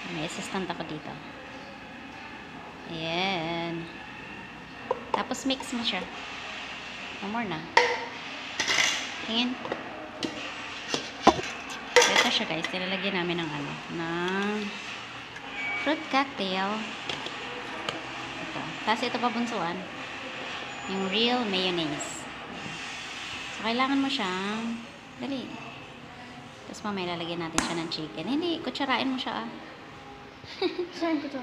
May assistant ako dito. Ayan. Tapos mix mo siya. No more na. Tingin. Ito siya guys. Nilalagyan namin ng ano. Ng fruit cocktail. Ito. Tapos ito pabunsuan. Yung real mayonnaise. So, kailangan mo siyang dali. Tapos mamaya lalagyan natin siya ng chicken. Hindi, kutsarain mo siya ah. Saan ko to?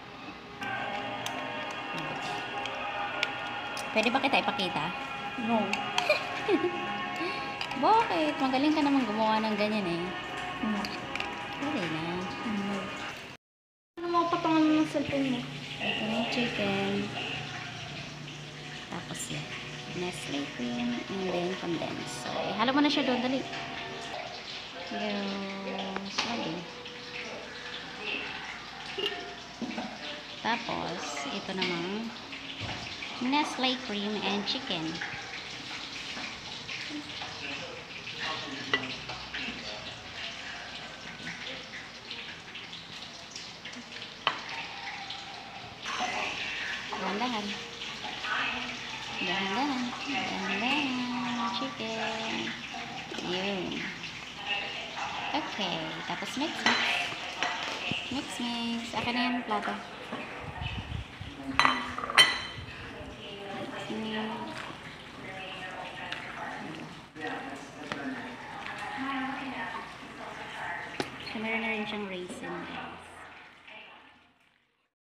Pwede ba kita ipakita? No. Bakit? Magaling ka naman gumawa ng ganyan eh. No. Pwede na. No. Ano mo patungan mo ng cellphone mo? Ito na yung chicken. Tapos yan. Nestle cream and then condensed. So, ihalo mo na siya doon. Dali. Slowly. Tapos, ito namang Nestle cream and chicken. Dahan-dahan. Dahan-dahan. Dahan-dahan. Chicken. Yun. Okay. Tapos mix. Mix. Akin na yung plato. So, meron na rin siyang raisin.